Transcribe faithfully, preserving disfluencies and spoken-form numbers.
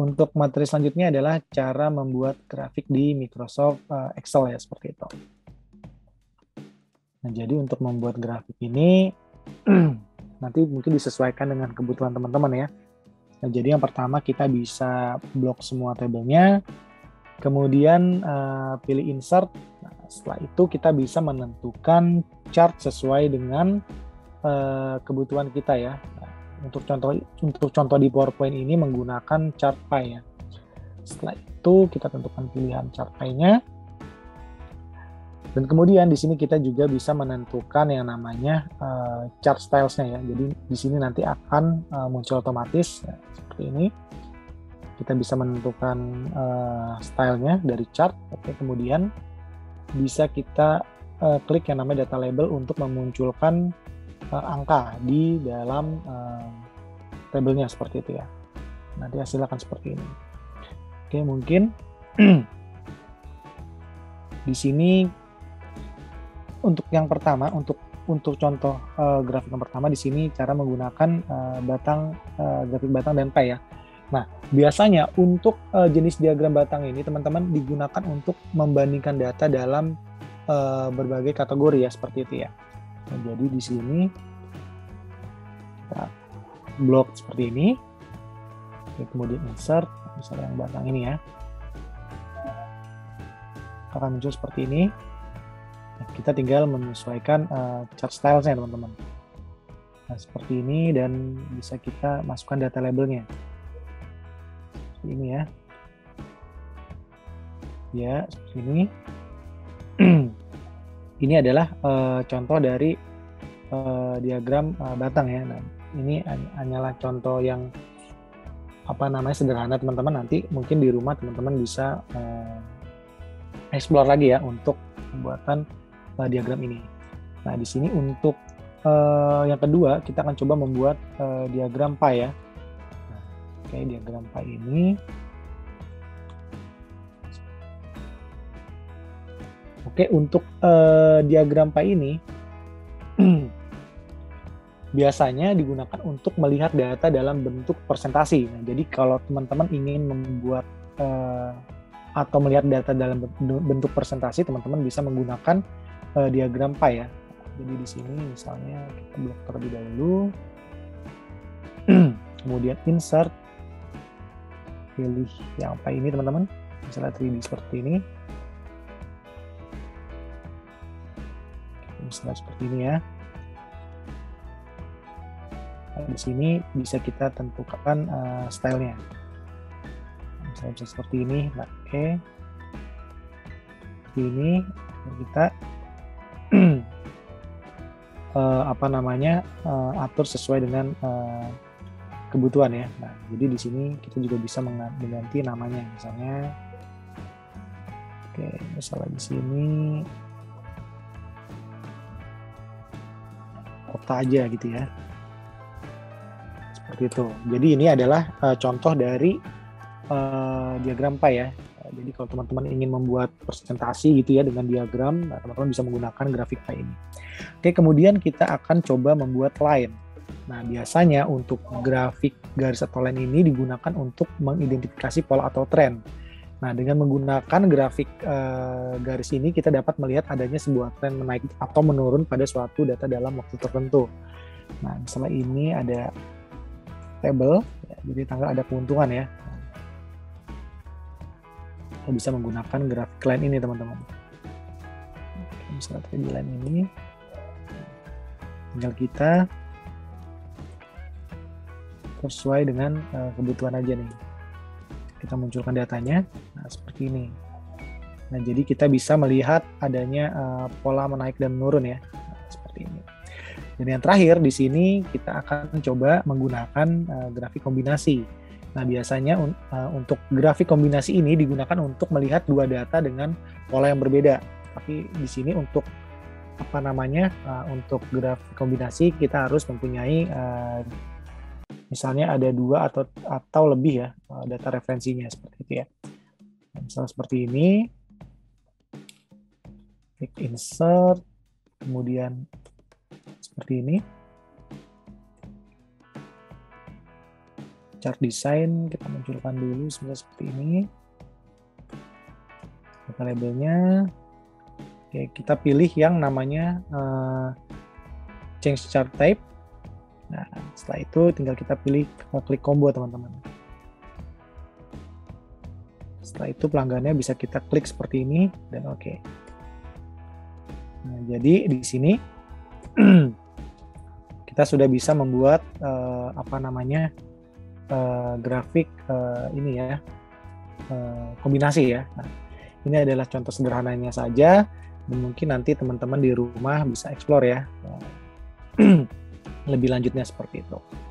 untuk materi selanjutnya adalah cara membuat grafik di Microsoft uh, Excel ya, seperti itu. Nah, jadi untuk membuat grafik ini nanti mungkin disesuaikan dengan kebutuhan teman-teman ya. Nah, jadi yang pertama kita bisa blok semua tabelnya, kemudian uh, pilih insert. Nah, setelah itu kita bisa menentukan chart sesuai dengan uh, kebutuhan kita ya. Nah, untuk contoh untuk contoh di PowerPoint ini menggunakan chart pie ya. Setelah itu kita tentukan pilihan chart pie-nya. Dan kemudian di sini kita juga bisa menentukan yang namanya uh, chart styles-nya ya. Jadi di sini nanti akan uh, muncul otomatis ya, seperti ini. Kita bisa menentukan uh, stylenya dari chart. Oke, kemudian bisa kita uh, klik yang namanya data label untuk memunculkan uh, angka di dalam uh, tabelnya seperti itu ya. Nanti hasilnya akan seperti ini. Oke, mungkin di sini untuk yang pertama, untuk untuk contoh uh, grafik yang pertama di sini cara menggunakan uh, batang uh, grafik batang dan pie ya. Nah, biasanya untuk uh, jenis diagram batang ini teman-teman digunakan untuk membandingkan data dalam uh, berbagai kategori ya, seperti itu ya. Nah, jadi di sini kita blok seperti ini. Oke, kemudian insert, misalnya yang batang ini ya. Akan muncul seperti ini. Kita tinggal menyesuaikan uh, chart stylesnya teman-teman. Nah, seperti ini, dan bisa kita masukkan data labelnya. Seperti ini ya. Ya, seperti ini. Ini adalah uh, contoh dari uh, diagram uh, batang ya. Nah, ini hanyalah contoh yang apa namanya sederhana teman-teman. Nanti mungkin di rumah teman-teman bisa uh, explore lagi ya untuk pembuatan uh, diagram ini. Nah, di sini untuk uh, yang kedua kita akan coba membuat uh, diagram pie ya. Nah, oke, okay, diagram pie ini. Oke, okay, untuk uh, diagram pie ini biasanya digunakan untuk melihat data dalam bentuk presentasi. Nah, jadi kalau teman-teman ingin membuat uh, atau melihat data dalam bentuk presentasi, teman-teman bisa menggunakan uh, diagram pie ya. Jadi di sini misalnya kita blok terlebih dahulu, kemudian insert, pilih yang pie ini teman-teman, misalnya tiga D seperti ini, misalnya seperti ini ya. Nah, di sini bisa kita tentukan uh, stylenya. Misalnya bisa seperti ini. Nah, oke. Okay. Ini kita uh, apa namanya uh, atur sesuai dengan uh, kebutuhan ya. Nah, jadi di sini kita juga bisa mengganti namanya, misalnya, oke, okay, misalnya di sini kota aja gitu ya. Seperti itu. Jadi ini adalah uh, contoh dari uh, diagram pie ya. Jadi kalau teman-teman ingin membuat presentasi gitu ya dengan diagram, nah, teman-teman bisa menggunakan grafik pie ini. Oke, kemudian kita akan coba membuat line. Nah, biasanya untuk grafik garis atau line ini digunakan untuk mengidentifikasi pola atau tren. Nah, dengan menggunakan grafik uh, garis ini kita dapat melihat adanya sebuah tren menaik atau menurun pada suatu data dalam waktu tertentu. Nah, misalnya ini ada tabel, ya, jadi tanggal ada keuntungan ya. Kita bisa menggunakan grafik line ini teman-teman. Misalnya di line ini, tinggal kita sesuai dengan uh, kebutuhan aja nih. Kita munculkan datanya, nah seperti ini. Nah, jadi kita bisa melihat adanya uh, pola menaik dan menurun ya, nah, seperti ini. Dan yang terakhir di sini kita akan coba menggunakan uh, grafik kombinasi. Nah, biasanya uh, untuk grafik kombinasi ini digunakan untuk melihat dua data dengan pola yang berbeda. Tapi di sini untuk apa namanya uh, untuk grafik kombinasi kita harus mempunyai uh, misalnya ada dua atau atau lebih ya uh, data referensinya seperti itu ya. Nah, misalnya seperti ini, klik insert, kemudian seperti ini. chart design kita munculkan dulu seperti ini. Kita labelnya. Oke, kita pilih yang namanya uh, change chart type. Nah, setelah itu tinggal kita pilih klik combo, teman-teman. Setelah itu pelanggannya bisa kita klik seperti ini dan oke. Okay. Nah, jadi di sini kita sudah bisa membuat uh, apa namanya uh, grafik uh, ini ya uh, kombinasi ya. Nah, ini adalah contoh sederhananya saja. Dan mungkin nanti teman-teman di rumah bisa explore ya, lebih lanjutnya seperti itu.